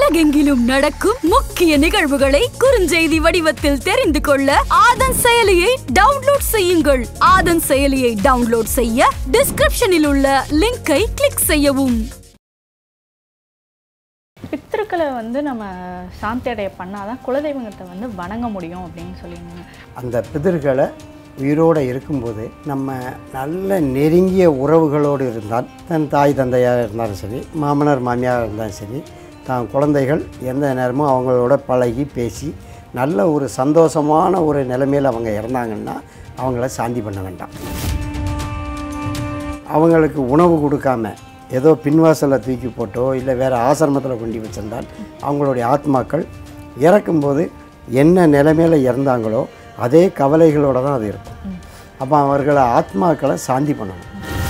உலகெங்கிலும் நடக்கும் முக்கிய நிகழ்வுகளை குறுஞ்செய்தி வடிவத்தில் தெரிந்து கொள்ள ஆதன் செயலியை டவுன்லோட் செய்யுங்கள். ஆதன் செயலியை டவுன்லோட் செய்ய டிஸ்கிரிப்ஷனில் உள்ள லிங்கை கிளிக் செய்யவும். பித்ருக்களை நம்ம சாந்தி அடைய பண்ணாதான் குலதெய்வத்தை வணங்க முடியும் அப்படின்னு சொல்லியிருந்தாங்க. அந்த பிதர்களை உயிரோடு இருக்கும்போது நம்ம நல்ல நெருங்கிய உறவுகளோடு இருந்தால், தன் தாய் தந்தையாக இருந்தாலும் சரி, மாமனார் மாமியார் இருந்தாலும் சரி, தான் குழந்தைகள் எந்த நேரமும் அவங்களோட பழகி பேசி நல்ல ஒரு சந்தோஷமான ஒரு நிலைமையில் அவங்க இறந்தாங்கன்னா அவங்கள சாந்தி பண்ண வேண்டாம். அவங்களுக்கு உணவு கொடுக்காம ஏதோ பின்வாசலில் தூக்கி போட்டோ இல்லை வேறு ஆசிரமத்தில் கொண்டு வச்சிருந்தால் அவங்களுடைய ஆத்மாக்கள் இறக்கும்போது என்ன நிலைமையில் இறந்தாங்களோ அதே கவலைகளோடு தான் அது இருக்கும். அப்போ அவர்களை ஆத்மாக்களை சாந்தி பண்ணணும்.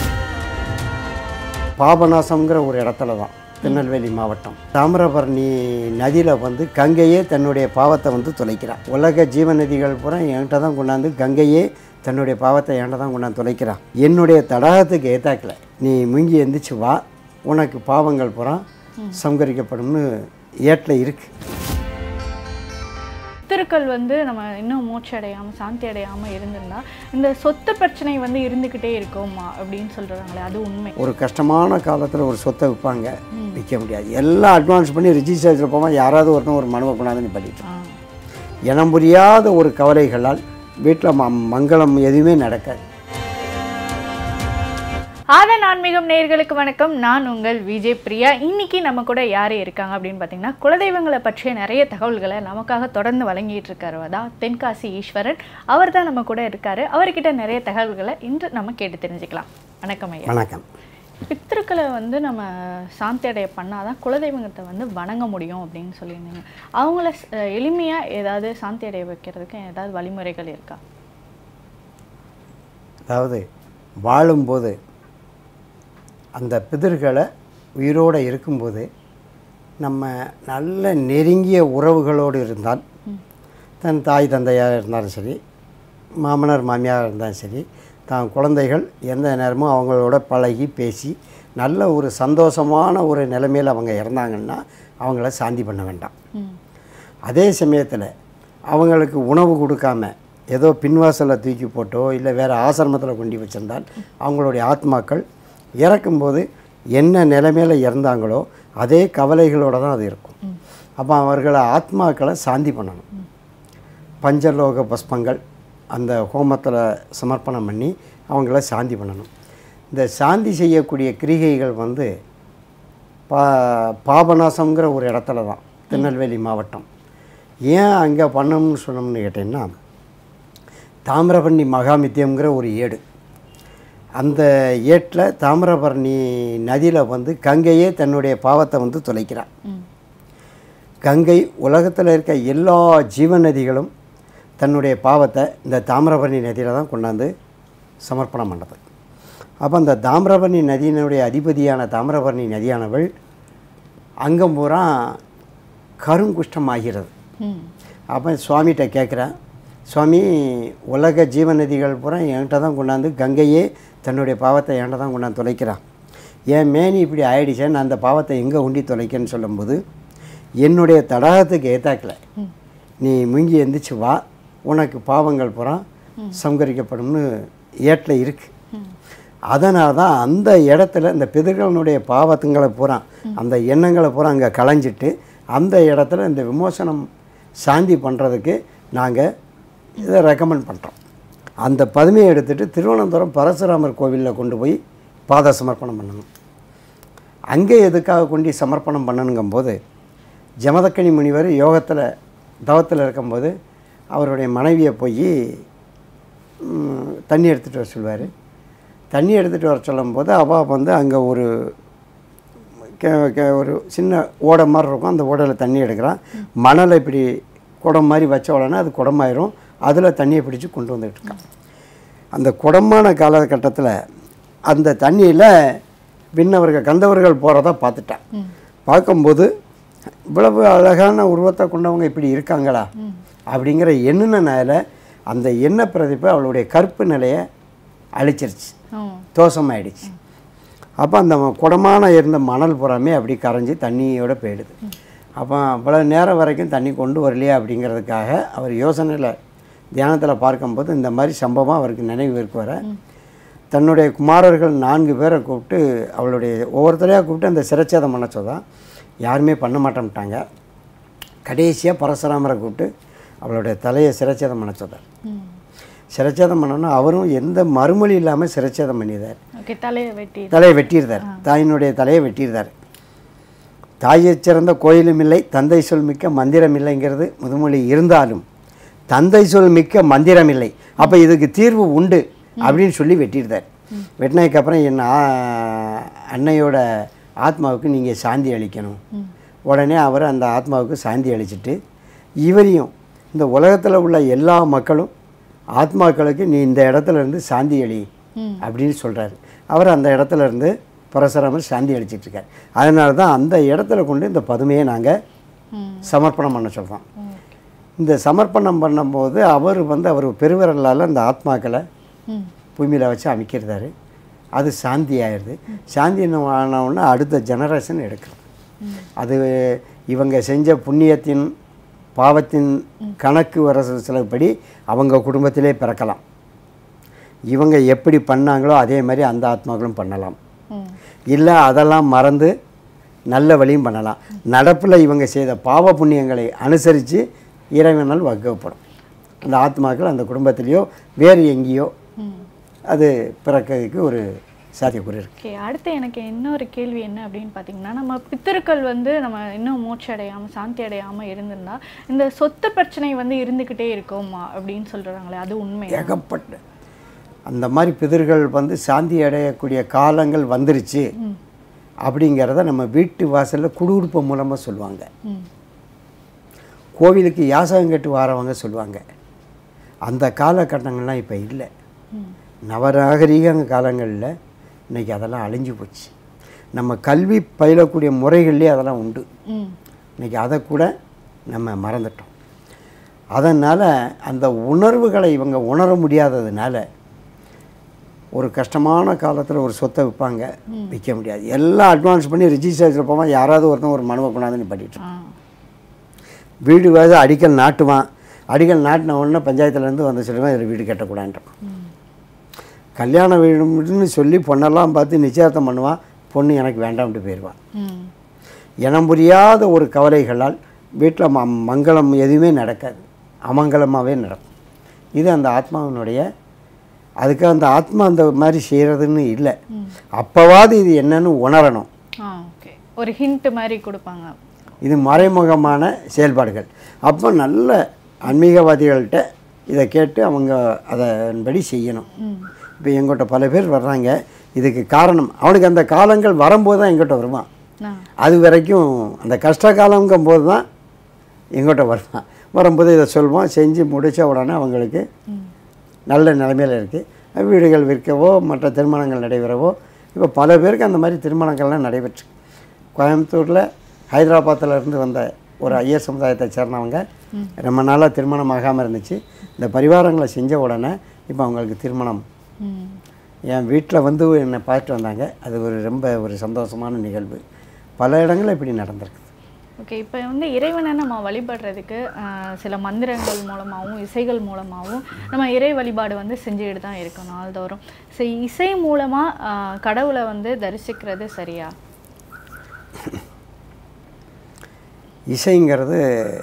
பாபநாசம்ங்கிற ஒரு இடத்துல தான், திருநெல்வேலி மாவட்டம், தாமிரபரணி நதியில் கங்கையே தன்னுடைய பாவத்தை தொலைக்கிறான். உலக ஜீவ நதிகள் பூரா என்கிட்ட தான் கொண்டாந்து கங்கையே தன்னுடைய பாவத்தை என்கிட்ட தான் கொண்டாந்து தொலைக்கிறான். என்னுடைய தடாகத்துக்கு ஏத்தாக்கல நீ முங்கி எந்திரிச்சு வா, உனக்கு பாவங்கள் பூரா சங்கரிக்கப்படும்னு ஏட்டில் இருக்குது. பித்ருக்கள் நம்ம இன்னும் மூச்சு அடையாமல் சாந்தி அடையாமல் இருந்திருந்தா இந்த சொத்து பிரச்சனை இருந்துக்கிட்டே இருக்குமா அப்படின்னு சொல்கிறாங்களே, அது உண்மை? ஒரு கஷ்டமான காலத்தில் ஒரு சொத்தை விற்பாங்க, விற்க முடியாது. எல்லாம் அட்வான்ஸ் பண்ணி ரிஜிஸ்ட்ரேஷன் போவான், யாராவது ஒருத்தன் ஒரு மனுவை கொண்டாந்து பண்ணிட்டான். இனம் புரியாத ஒரு கவலைகளால் வீட்டில் மங்களம் எதுவுமே நடக்காது. ஆதன் ஆன்மீகம் நேயர்களுக்கு வணக்கம். நான் உங்கள் விஜய் பிரியா. இன்னைக்கு நம்ம கூட யார் இருக்காங்க அப்படின்னு பார்த்தீங்கன்னா, குலதெய்வங்களை பற்றிய நிறைய தகவல்களை நமக்காக தொடர்ந்து வழங்கிட்டு இருக்காரு தான் தென்காசி ஈஸ்வரன். அவர் தான் நம்ம கூட இருக்காரு. அவர்கிட்ட நிறைய தகவல்களை இன்று நம்ம கேட்டு தெரிஞ்சுக்கலாம். வணக்கம் ஐயா. வணக்கம். பித்ருக்களை நம்ம சாந்தி அடைய பண்ணாதான் குலதெய்வத்தை வணங்க முடியும் அப்படின்னு சொல்லியிருந்தீங்க. அவங்கள எளிமையாக ஏதாவது சாந்தி அடைய வைக்கிறதுக்கு ஏதாவது வழிமுறைகள் இருக்கா? அதாவது வாழும்போது அந்த பிதர்களை உயிரோடு இருக்கும்போது நம்ம நல்ல நெருங்கிய உறவுகளோடு இருந்தால், தன் தாய் தந்தையாக இருந்தாலும் சரி, மாமனார் மாமியார் இருந்தாலும் சரி, தான் குழந்தைகள் எந்த நேரமும் அவங்களோட பழகி பேசி நல்ல ஒரு சந்தோஷமான ஒரு நிலைமையில் அவங்க இறந்தாங்கன்னா அவங்கள சாந்தி பண்ண வேண்டாம். அதே சமயத்தில் அவங்களுக்கு உணவு கொடுக்காம ஏதோ பின்வாசலில் தூக்கி போட்டோ இல்லை வேறு ஆசிரமத்தில் கொண்டு வச்சிருந்தால் அவங்களுடைய ஆத்மாக்கள் இறக்கும்போது என்ன நிலைமையில் இறந்தாங்களோ அதே கவலைகளோடு தான் அது இருக்கும். அப்போ அவர்களை ஆத்மாக்களை சாந்தி பண்ணணும். பஞ்சலோக புஷ்பங்கள் அந்த ஹோமத்தில் சமர்ப்பணம் பண்ணி அவங்கள சாந்தி பண்ணணும். இந்த சாந்தி செய்யக்கூடிய கிரிகைகள் பாபநாசம்ங்கிற ஒரு இடத்துல தான், திருநெல்வேலி மாவட்டம். ஏன் அங்கே பண்ணணும்னு சொன்னோம்னு கேட்டிங்கன்னா, தாமிரபரணி மகாமித்தியம்ங்கிற ஒரு ஏடு, அந்த ஏட்டில் தாமிரபரணி நதியில் கங்கையே தன்னுடைய பாவத்தை தொலைக்கிறான். கங்கை உலகத்தில் இருக்க எல்லா ஜீவ நதிகளும் தன்னுடைய பாவத்தை இந்த தாமிரபரணி நதியில் தான் கொண்டாந்து சமர்ப்பணம் பண்ணுறது. அப்போ அந்த தாமிரபரணி நதியினுடைய அதிபதியான தாமிரபரணி நதியானவள் அங்கம் பூரா கருங்குஷ்டமாகிறது. அப்போ சுவாமிகிட்ட கேட்குறேன், சுவாமி உலக ஜீவ நதிகள் பூரா என்கிட்ட தான் கொண்டாந்து கங்கையே தன்னுடைய பாவத்தை என்கிட்ட தான் கொண்டாந்து தொலைக்கிறான். என் மேனி இப்படி ஆயிடுச்சேன், நான் அந்த பாவத்தை எங்கே உண்டி தொலைக்கன்னு சொல்லும்போது, என்னுடைய தடாகத்துக்கு ஏத்தாக்கல நீ முங்கி எந்திரிச்சு வா, உனக்கு பாவங்கள் பூரா சங்கரிக்கப்படும்னு ஏட்டில் இருக்குது. அதனால தான் அந்த இடத்துல இந்த பிதர்களுடைய பாவத்துங்களை பூரா அந்த எண்ணங்களை பூரா அங்கே களைஞ்சிட்டு அந்த இடத்துல இந்த விமோசனம் சாந்தி பண்ணுறதுக்கு நாங்கள் இதை ரெக்கமெண்ட் பண்ணுறோம். அந்த பதுமையை எடுத்துகிட்டு திருவனந்தபுரம் பரசுராமர் கோவிலில் கொண்டு போய் பாத சமர்ப்பணம் பண்ணணும். அங்கே எதுக்காக கொண்டு சமர்ப்பணம் பண்ணணுங்கும்போது, ஜமதக்கனி முனிவர் யோகத்தில் தவத்தில் இருக்கும்போது அவருடைய மனைவியை போய் தண்ணி எடுத்துகிட்டு வர சொல்வார். தண்ணி எடுத்துகிட்டு வர சொல்லும்போது அவள் அங்கே ஒரு சின்ன ஓடை மாதிரி இருக்கும், அந்த ஓடையில் தண்ணி எடுக்கிறான். மணலை இப்படி குடம் மாதிரி வச்ச உடனே அது குடமாயிரும், அதில் தண்ணியை பிடிச்சி கொண்டு வந்துட்டுருக்கான். அந்த குடமான காலகட்டத்தில் அந்த தண்ணியில் விண்ணவர்கள் கந்தவர்கள் போகிறத பார்த்துட்டேன். பார்க்கும்போது இவ்வளவு அழகான உருவத்தை கொண்டவங்க இப்படி இருக்காங்களா அப்படிங்கிற எண்ணினால அந்த எண்ணெய் பிரதிப்பு அவளுடைய கருப்பு நிலையை அழிச்சிருச்சு, தோஷமாயிடுச்சு. அப்போ அந்த குடமான இருந்த மணல் புறாமே அப்படி கரைஞ்சி தண்ணியோடு போயிடுது. அப்போ அவ்வளோ நேரம் வரைக்கும் தண்ணி கொண்டு வரலையா அப்படிங்கிறதுக்காக அவர் யோசனையில் தியானத்தில் பார்க்கும்போது இந்த மாதிரி சம்பவம் அவருக்கு நினைவுக்கு வர தன்னுடைய குமாரர்கள் 4 பேரை கூப்பிட்டு அவளுடைய ஒவ்வொருத்தரையாக கூப்பிட்டு அந்த சிரச்சேதம் பண்ண சொதான் யாருமே பண்ண மாட்டேன்ட்டாங்க. கடைசியாக பரசுராமரை கூப்பிட்டு அவளுடைய தலையை சிரச்சேதம் பண்ண சொன்னார். சிரச்சேதம் பண்ணோன்னா அவரும் எந்த மறுமொழி இல்லாமல் சிரச்சேதம் பண்ணிடுறார். தலையை வெட்டியிருந்தார். தாயினுடைய தலையை வெட்டியிருந்தார். தாயைச் சிறந்த கோயிலும் இல்லை, தந்தை சொல் மிக்க மந்திரம் இல்லைங்கிறது முதுமொழி இருந்தாலும் தந்தை சொல் மிக்க மந்திரம் இல்லை, அப்போ இதுக்கு தீர்வு உண்டு அப்படின்னு சொல்லி வெட்டியிருந்தார். வெட்டினதுக்கப்புறம் என் அன்னையோட ஆத்மாவுக்கு நீங்கள் சாந்தி அளிக்கணும். உடனே அவர் அந்த ஆத்மாவுக்கு சாந்தி அளிச்சுட்டு இவரையும் இந்த உலகத்தில் உள்ள எல்லா மக்களும் ஆத்மாக்களுக்கு நீ இந்த இடத்துல இருந்து சாந்தி அளி அப்படின்னு சொல்கிறாரு. அவர் அந்த இடத்துல இருந்து பரசுராமர் சாந்தி அளிச்சிட்ருக்கார். அதனால தான் அந்த இடத்துல கொண்டு இந்த பதுமையை நாங்கள் சமர்ப்பணம் பண்ண சொல்கிறோம். இந்த சமர்ப்பணம் பண்ணும்போது அவர் அவர் பெருவிரலால் அந்த ஆத்மாக்களை பூமியில் வச்சு அமைக்கிறாரு. அது சாந்தி ஆயிடுது. சாந்தி ஆனவுடனே அடுத்த ஜெனரேஷன் எடுக்கிறது. அது இவங்க செஞ்ச புண்ணியத்தின் பாவத்தின் கணக்கு வர சிலபடி அவங்க குடும்பத்திலே பிறக்கலாம். இவங்க எப்படி பண்ணாங்களோ அதே மாதிரி அந்த ஆத்மாக்களும் பண்ணலாம். இல்லை அதெல்லாம் மறந்து நல்ல வழியும் பண்ணலாம். நடப்பில் இவங்க செய்த பாவ புண்ணியங்களை அனுசரித்து இறைவனால் வகுக்கப்படும். அந்த ஆத்மாக்கள் அந்த குடும்பத்திலேயோ வேறு எங்கேயோ அது பிறக்கிறதுக்கு ஒரு சாத்தியக்கூறு இருக்குது. அடுத்து எனக்கு இன்னொரு கேள்வி என்ன அப்படின்னு பார்த்தீங்கன்னா, நம்ம பித்தர்கள் நம்ம இன்னும் மூச்சு அடையாமல் சாந்தி அடையாமல் இருந்திருந்தா இந்த சொத்து பிரச்சனை இருந்துக்கிட்டே இருக்குமா அப்படின்னு சொல்கிறாங்களே, அது உண்மை? ஏகப்பட்ட அந்த மாதிரி பிதர்கள் சாந்தி அடையக்கூடிய காலங்கள் வந்துருச்சு அப்படிங்கிறத நம்ம வீட்டு வாசலில் குடியிருப்பு மூலமாக சொல்லுவாங்க. கோவிலுக்கு யாசகம் கட்டு வாரவங்க சொல்லுவாங்க. அந்த காலகட்டங்கள்லாம் இப்போ இல்லை. நவநாகரீக காலங்களில் இன்றைக்கி அதெல்லாம் அழிஞ்சு போச்சு. நம்ம கல்வி பயிலக்கூடிய முறைகள்லேயே அதெல்லாம் உண்டு. இன்றைக்கி அதை கூட நம்ம மறந்துட்டோம். அதனால் அந்த உணர்வுகளை இவங்க உணர முடியாததுனால ஒரு கஷ்டமான காலத்தில் ஒரு சொத்தை விற்பாங்க, விற்க முடியாது. எல்லாம் அட்வான்ஸ் பண்ணி ரிஜிஸ்ட்ரேஷன் போவான். யாராவது ஒருத்தன் ஒரு மனுவை கொண்டாந்து பண்ணிட்டுருக்கான். வீடு வேறு அடிக்கல் நாட்டுவான். அடிக்கல் நாட்டின உடனே பஞ்சாயத்துலேருந்து வந்து சொல்லுவான் இதில் வீடு கட்டக்கூடாதுன்றான். கல்யாண வீடுன்னு சொல்லி பொண்ணெல்லாம் பார்த்து நிச்சயதார்த்தம் பண்ணுவான். பொண்ணு எனக்கு வேண்டாம்ட்டு போயிடுவான். இனம் புரியாத ஒரு கவலைகளால் வீட்டில் மங்களம் எதுவுமே நடக்காது, அமங்கலமாகவே நடக்கும். இது அந்த ஆத்மாவினுடைய அதுக்கு அந்த ஆத்மா அந்த மாதிரி செய்கிறதுன்னு இல்லை. அப்போவாது இது என்னன்னு உணரணும். ஒரு ஹிண்ட் மாதிரி கொடுப்பாங்க. இது மறைமுகமான செயல்பாடுகள். அப்போ நல்ல ஆன்மீகவாதிகள்கிட்ட இதை கேட்டு அவங்க அதன்படி செய்யணும். இப்போ எங்கிட்ட பல பேர் வர்றாங்க. இதுக்கு காரணம் அவனுக்கு அந்த காலங்கள் வரும்போது தான் எங்கிட்ட வருவான். அது வரைக்கும் அந்த கஷ்ட காலங்கும் போது தான் எங்கிட்ட வருவான். வரும்போது இதை சொல்லுவோம். செஞ்சு முடித்த உடனே அவங்களுக்கு நல்ல நிலைமையில் இருக்குது. வீடுகள் விற்கவோ மற்ற திருமணங்கள் நடைபெறவோ இப்போ பல பேருக்கு அந்த மாதிரி திருமணங்கள்லாம் நடைபெற்று. கோயம்புத்தூரில் ஹைதராபாத்தில் இருந்து வந்த ஒரு ஐயர் சமுதாயத்தை சேர்ந்தவங்க ரொம்ப நாளாக திருமணம் ஆகாமல் இருந்துச்சு. இந்த பரிவாரங்களை செஞ்ச உடனே இப்போ அவங்களுக்கு திருமணம். என் வீட்டில் என்னை பார்த்துட்டு வந்தாங்க. அது ரொம்ப ஒரு சந்தோஷமான நிகழ்வு. பல இடங்களில் இப்படி நடந்திருக்கு. ஓகே, இப்போ இறைவனை நம்ம வழிபடுறதுக்கு சில மந்திரங்கள் மூலமாகவும் இசைகள் மூலமாகவும் நம்ம இறை வழிபாடு செஞ்சுக்கிட்டு தான் இருக்கணும் நாள்தோறும். சரி, இசை மூலமாக கடவுளை தரிசிக்கிறது சரியா? இசைங்கிறது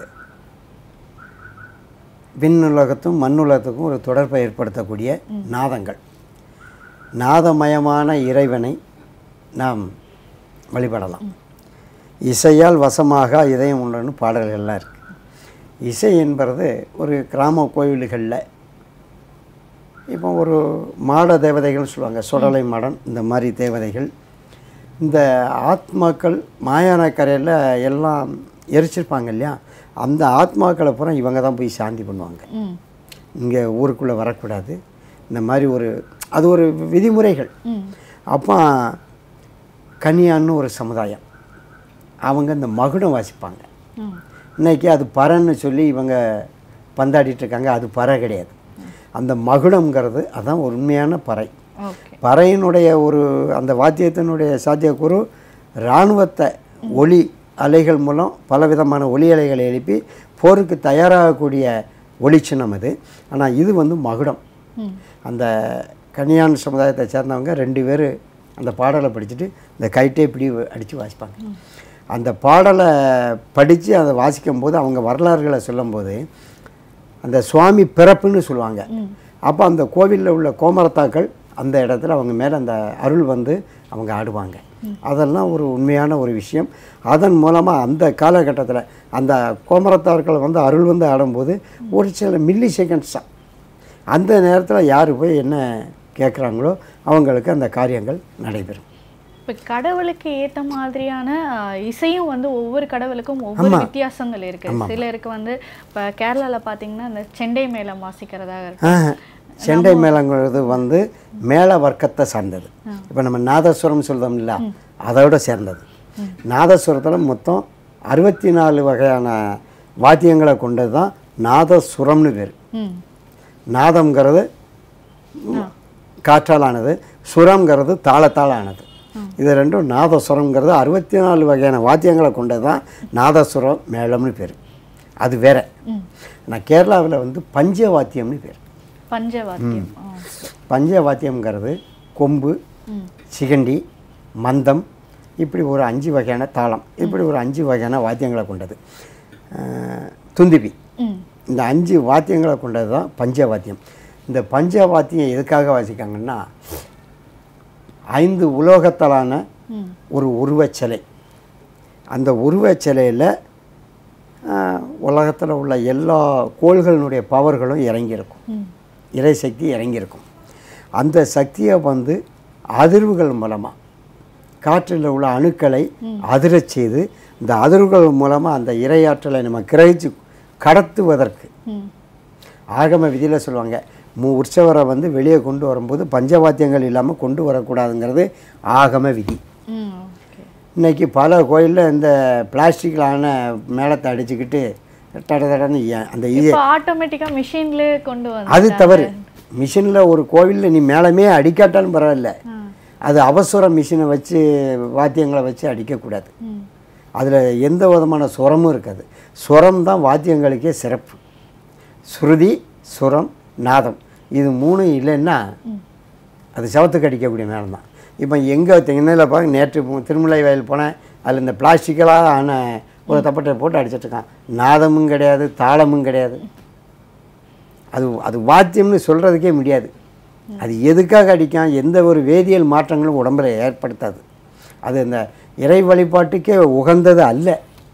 விண்ணுலகத்தும் மண்ணுலகத்துக்கும் ஒரு தொடர்பை ஏற்படுத்தக்கூடிய நாதங்கள். நாதமயமான இறைவனை நாம் வழிபடலாம். இசையால் வசமாக இதயம் உண்டுன்னு பாடல்கள்லாம் இருக்குது. இசை என்பது ஒரு கிராம கோவில்களில் இப்போ ஒரு மாட தேவதைகள் சொல்லுவாங்க, சுடலை மாடன், இந்த மாதிரி தேவதைகள். இந்த ஆத்மாக்கள் மாயானக்கரையில் எல்லாம் எரிச்சிருப்பாங்க இல்லையா, அந்த ஆத்மாக்களை பூரா இவங்க தான் போய் சாந்தி பண்ணுவாங்க. இங்கே ஊருக்குள்ளே வரக்கூடாது, இந்த மாதிரி அது ஒரு விதிமுறைகள். அப்போ கன்னியான்னு ஒரு சமுதாயம், அவங்க இந்த மகுடம் வாசிப்பாங்க. இன்றைக்கி அது பறைன்னு சொல்லி இவங்க பந்தாடிட்டுருக்காங்க. அது பறை கிடையாது. அந்த மகுடம்ங்கிறது அதுதான் ஒரு உண்மையான பறை. பறையினுடைய அந்த வாத்தியத்தினுடைய சாத்தியக்கூறு இராணுவத்தை ஒளி அலைகள் மூலம் பலவிதமான ஒலி அலைகளை எழுப்பி போருக்கு தயாராகக்கூடிய ஒளிச்சினம் அது. ஆனால் இது வந்து மகுடம். அந்த கன்னியான் சமுதாயத்தை சேர்ந்தவங்க 2 பேர் அந்த பாடலை படிச்சுட்டு இந்த கைட்டே இப்படி அடித்து வாசிப்பாங்க. அந்த பாடலை படித்து அதை வாசிக்கும் போது அவங்க வரலாறுகளை சொல்லும்போது அந்த சுவாமி பிறப்புன்னு சொல்லுவாங்க. அப்போ அந்த கோவிலில் உள்ள கோமரத்தாக்கள் அந்த இடத்துல அவங்க மேலே அந்த அருள் வந்து அவங்க ஆடுவாங்க. அதெல்லாம் ஒரு உண்மையான ஒரு விஷயம். அதன் மூலமாக அந்த காலகட்டத்தில் அந்த கோமரத்தார்கள் வந்து அருள் வந்து ஆடும்போது ஒரு சில மில்லி செகண்ட்ஸ் தான். அந்த நேரத்தில் யார் போய் என்ன கேட்குறாங்களோ அவங்களுக்கு அந்த காரியங்கள் நடைபெறும். இப்போ கடவுளுக்கு ஏற்ற மாதிரியான இசையும் வந்து ஒவ்வொரு கடவுளுக்கும் ஒவ்வொரு வித்தியாசங்கள் இருக்குது. சிலருக்கு வந்து இப்போ கேரளாவில் பார்த்தீங்கன்னா இந்த செண்டை மேளம் வாசிக்கிறதாக இருக்கு. செண்டை மேளங்கிறது வந்து மேள வர்க்கத்தை சார்ந்தது. இப்போ நம்ம நாதஸ்வரம் சொல்கிறோம் இல்லை, அதோட சேர்ந்தது. நாதஸ்வரத்தில் மொத்தம் 64 வகையான வாத்தியங்களை கொண்டது தான் நாதசுரம்னு பேர். நாதம்ங்கிறது காற்றாலானது, சுரம்ங்கிறது தாளத்தால் ஆனது. இது ரெண்டும் நாதசுரம்ங்கிறது 64 வகையான வாத்தியங்களை கொண்டது தான் நாதசுரம் மேளம்னு பேர். அது வேற. நான் கேரளாவில் வந்து பஞ்சவாத்தியம்னு பேர். பஞ்சவாத்தியம். பஞ்சவாத்தியம்ங்கிறது கொம்பு, சிகண்டி, மந்தம், இப்படி ஒரு 5 வகையான தாளம், இப்படி ஒரு 5 வகையான வாத்தியங்களை கொண்டது. துந்திபி, இந்த 5 வாத்தியங்களை கொண்டது தான் பஞ்சவாத்தியம். இந்த பஞ்சவாத்தியம் எதுக்காக வாசிக்காங்கன்னா 5 உலோகத்தாலான ஒரு உருவச்சிலை. அந்த உருவச்சிலையில் உலகத்தில் உள்ள எல்லா கோள்களினுடைய பவர்களும் இறங்கியிருக்கும், இறை சக்தி இறங்கியிருக்கும். அந்த சக்தியை வந்து அதிர்வுகள் மூலமாக காற்றில் உள்ள அணுக்களை அதிரச் செய்து இந்த அதிர்வுகள் மூலமாக அந்த இறையாற்றலை நம்ம கிரகிச்சு கடத்துவதற்கு ஆகம விதியில் சொல்லுவாங்க. உற்சவரை வந்து வெளியே கொண்டு வரும்போது பஞ்சவாத்தியங்கள் இல்லாமல் கொண்டு வரக்கூடாதுங்கிறது ஆகம விதி. இன்றைக்கி பல கோயிலில் இந்த பிளாஸ்டிக்கிலான மேளத்தை அடிச்சுக்கிட்டு தடன்னு அந்த இது ஆட்டோமேட்டிக்காக மிஷின்லேயே கொண்டு வந்து அது தவறு. மிஷினில் ஒரு கோவிலில் நீ மேளமே அடிக்காட்டாலும் பரவாயில்ல, அது அவசர மிஷினை வச்சு வாத்தியங்களை வச்சு அடிக்கக்கூடாது. அதில் எந்த விதமான சுரமும் இருக்காது. சுரம் தான் வாத்தியங்களுக்கே சிறப்பு. ஸ்ருதி, சுரம், நாதம், இது 3 இல்லைன்னா அது சவத்துக்கு அடிக்கக்கூடிய மேளம் தான். இப்போ எங்கே தென்னையில் பார்க்க நேற்று திருமலை வயல் போனேன், அதில் இந்த பிளாஸ்டிக்கலாக ஆன ஒரு தப்பட்டை போட்டு அடிச்சிட்ருக்கான். நாதமும் கிடையாது, தாளமும் கிடையாது. அது வாத்தியம்னு சொல்கிறதுக்கே முடியாது. அது எதுக்காக அடிக்கான், எந்த ஒரு வேதியியல் மாற்றங்களும் உடம்புல ஏற்படுத்தாது. அது இந்த இறை வழிபாட்டுக்கே உகந்தது அல்ல.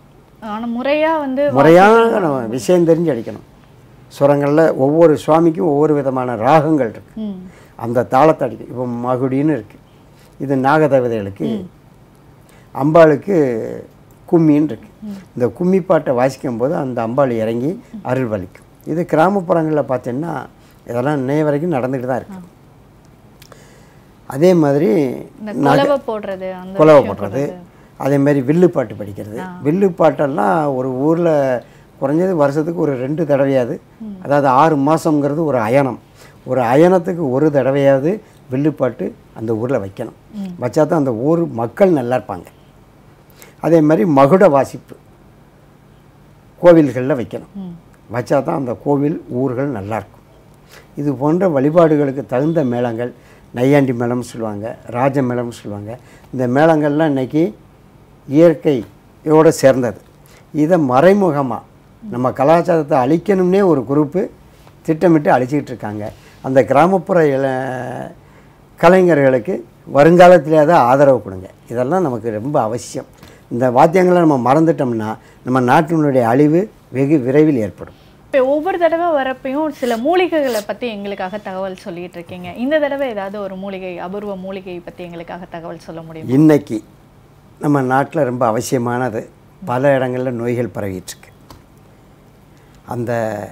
முறையான விஷயம் தெரிஞ்சு அடிக்கணும். சுரங்களில் ஒவ்வொரு சுவாமிக்கும் ஒவ்வொரு விதமான ராகங்கள் இருக்குது, அந்த தாளத்தை அடிக்கும். இப்போ மகுடின்னு இருக்குது, இது நாகதேவதைகளுக்கு. அம்பாளுக்கு கும்மின்னு இருக்குது. இந்த கும்மி பாட்டை வாசிக்கும் போது அந்த அம்பாள் இறங்கி அருள் வலிக்கும். இது கிராமப்புறங்களில் பார்த்தீங்கன்னா இதெல்லாம் இன்னைய வரைக்கும் நடந்துக்கிட்டு தான் இருக்குது. அதே மாதிரி குலவை போடுறது, அதே மாதிரி வில்லுப்பாட்டு படிக்கிறது. வில்லுப்பாட்டெல்லாம் ஒரு ஊரில் குறைஞ்சது வருஷத்துக்கு ஒரு 2 தடவையாவது, அதாவது 6 மாதங்கிறது ஒரு அயனம், ஒரு அயனத்துக்கு ஒரு தடவையாவது வில்லுப்பாட்டு அந்த ஊரில் வைக்கணும். வச்சா தான் அந்த ஊர் மக்கள் நல்லா இருப்பாங்க. அதே மாதிரி மகுட வாசிப்பு கோவில்களில் வைக்கணும். வச்சா தான் அந்த கோவில் ஊர்கள் நல்லாயிருக்கும். இது போன்ற வழிபாடுகளுக்கு தகுந்த மேளங்கள், நையாண்டி மேளம்னு சொல்லுவாங்க, ராஜ மேளம்னு சொல்லுவாங்க. இந்த மேளங்கள்லாம் இன்றைக்கி இயற்கையோடு சேர்ந்தது. இதை மறைமுகமாக நம்ம கலாச்சாரத்தை அழிக்கணும்னே ஒரு குரூப்பு திட்டமிட்டு அழிச்சிக்கிட்டு இருக்காங்க. அந்த கிராமப்புற கலைஞர்களுக்கு வருங்காலத்திலே தான் ஆதரவு கொடுங்க. இதெல்லாம் நமக்கு ரொம்ப அவசியம். இந்த வாத்தியங்களை நம்ம மறந்துட்டோம்னா நம்ம நாட்டினுடைய அழிவு வெகு விரைவில் ஏற்படும். இப்போ ஒவ்வொரு தடவை வரப்பையும் சில மூலிகைகளை பற்றி எங்களுக்காக தகவல் சொல்லிகிட்டு இருக்கீங்க. இந்த தடவை ஏதாவது ஒரு மூலிகை, அபூர்வ மூலிகை பற்றி எங்களுக்காக தகவல் சொல்ல முடியும்? இன்றைக்கி நம்ம நாட்டில் ரொம்ப அவசியமானது, பல இடங்களில் நோய்கள் பரவிட்டுருக்கு. அந்த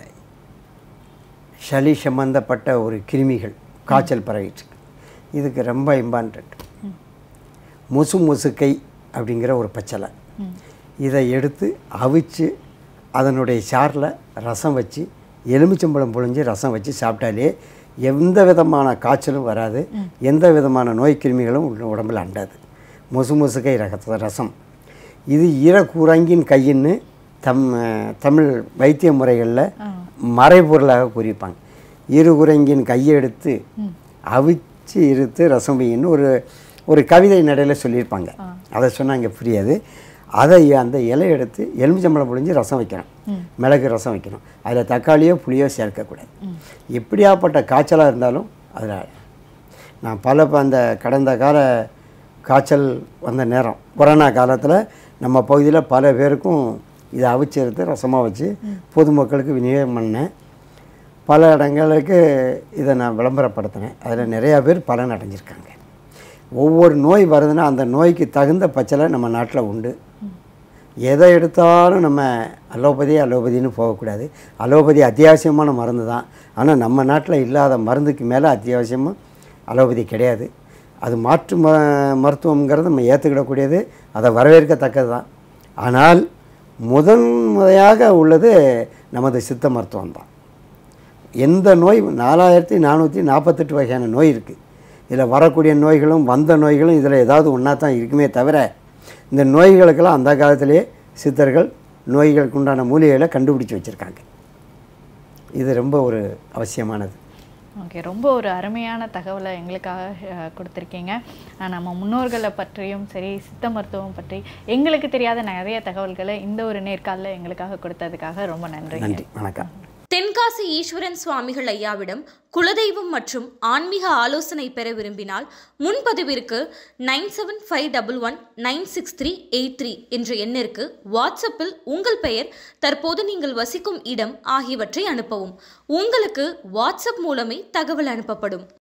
சளி சம்பந்தப்பட்ட ஒரு கிருமிகள், காய்ச்சல் பரவிட்டுருக்கு. இதுக்கு ரொம்ப இம்பார்ட்டண்ட் முசுக்கை அப்படிங்கிற ஒரு பச்சளை. இதை எடுத்து அவிச்சு அதனுடைய சாரில் ரசம் வச்சு, எலுமிச்சம்பழம் புழிஞ்சு ரசம் வச்சு சாப்பிட்டாலே எந்த விதமான காய்ச்சலும் வராது, எந்த விதமான நோய் கிருமிகளும் உடம்பில் அண்டாது. முசுக்கை ரசம். இது ஈரக்கூரங்கின் கையின்னு தமிழ் வைத்திய முறைகளில் மறைபொருளாக குறிப்பாங்க. ஈரக்குரங்கின் கையை எடுத்து அவிச்சு இருத்து ரசம் வையின்னு ஒரு கவிதை நடையில் சொல்லியிருப்பாங்க. அதை சொன்னால் இங்கே புரியாது. அதை அந்த இலையை எடுத்து எலுமிச்சம்பழம் புழிஞ்சு ரசம் வைக்கணும், மிளகு ரசம் வைக்கணும். அதில் தக்காளியோ புளியோ சேர்க்கக்கூடாது. எப்படியாப்பட்ட காய்ச்சலாக இருந்தாலும் அதில் நான் அந்த கடந்த கால காய்ச்சல் வந்த நேரம் கொரோனா காலத்தில் நம்ம பகுதியில் பல பேருக்கும் இதை அவிச்சு எடுத்து ரசமாக வச்சு பொதுமக்களுக்கு விநியோகம் பண்ணேன். பல இடங்களுக்கு இதை நான் விளம்பரப்படுத்தினேன். அதில் நிறையா பேர் பலன் அடைஞ்சிருக்காங்க. ஒவ்வொரு நோய் வருதுன்னா அந்த நோய்க்கு தகுந்த பச்சலை நம்ம நாட்டில் உண்டு. எதை எடுத்தாலும் நம்ம அலோபதின்னு போகக்கூடாது. அலோபதி அத்தியாவசியமான மருந்து தான். ஆனால் நம்ம நாட்டில் இல்லாத மருந்துக்கு மேலே அத்தியாவசியமாக அலோபதி கிடையாது. அது மாற்று மருத்துவங்கிறது நம்ம ஏற்றுக்கிடக்கூடியது, அதை வரவேற்கத்தக்கது தான். ஆனால் முதன்முறையாக உள்ளது நமது சித்த மருத்துவம் தான். எந்த நோய் 4448 வகையான நோய் இருக்குது. இதில் வரக்கூடிய நோய்களும் வந்த நோய்களும் இதில் ஏதாவது ஒன்றா தான் இருக்குமே தவிர, இந்த நோய்களுக்கெல்லாம் அந்த காலத்திலேயே சித்தர்கள் நோய்களுக்கு உண்டான மூலிகைகளை கண்டுபிடிச்சி வச்சுருக்காங்க. இது ரொம்ப ஒரு அவசியமானது. ஓகே, ரொம்ப ஒரு அருமையான தகவலை எங்களுக்காக கொடுத்துருக்கீங்க. நம்ம முன்னோர்களை பற்றியும் சரி, சித்த மருத்துவம் பற்றி எங்களுக்கு தெரியாத நிறைய தகவல்களை இந்த ஒரு நேர்காணலில் எங்களுக்காக கொடுத்ததுக்காக ரொம்ப நன்றி. நன்றி, வணக்கம். தென்காசி ஈஸ்வரன் சுவாமிகள் ஐயாவிடம் குலதெய்வம் மற்றும் ஆன்மீக ஆலோசனை பெற விரும்பினால் முன்பதிவிற்கு 9751196383 என்ற எண்ணிற்கு வாட்ஸ்அப்பில் உங்கள் பெயர், தற்போது நீங்கள் வசிக்கும் இடம் ஆகியவற்றை அனுப்பவும். உங்களுக்கு வாட்ஸ்அப் மூலமே தகவல் அனுப்பப்படும்.